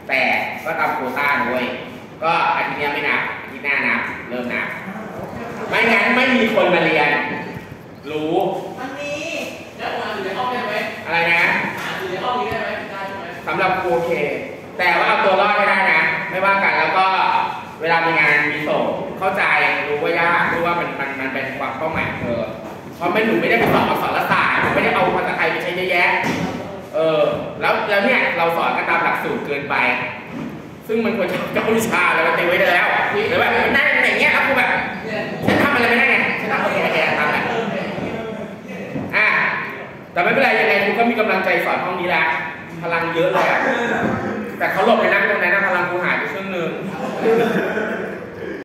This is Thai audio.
แต่ก็ตามโควต้าด้วยก็อาทิตย์นี้ไม่นับอาทิตย์หน้านับเริ่มนับไม่งั้นไม่มีคนมาเรียนรู้มันมีแล้วงานอยู่ในห้องได้ไหมอะไรนะอยู่ในห้องนี้ได้ไหมได้ใช่ไหมสำหรับครูโอเคแต่ว่าเอาตัวรอดให้ได้นะไม่ว่ากันแล้วก็เวลามีงานมีส่งเข้าใจรู้ว่ายากรู้ว่ามันเป็นความเป้าหมายเธอเพราะหนูไม่ได้ไปสอนอักษรศาสตร์ไม่ได้เอาภาษาไทยไปใช้เยอะแยะแล้วเนี่ยเราสอนกันตามหลักสูตรเกินไปซึ่งมันควรจะเก้าวิชาแล้วมันเต็มไว้ได้แล้วหรือแบบนั่งอย่างเงี้ยครับครูแบบฉันทำอะไรไม่ได้ไงฉันทำอะไรไม่ได้ทำแบบแต่ไม่เป็นไรยังไงครูก็มีกำลังใจสอนห้องนี้แล้วพลังเยอะเลยแต่เขาหลบไปนั่งตรงนั้นพลังครูหายไปครึ่งนึง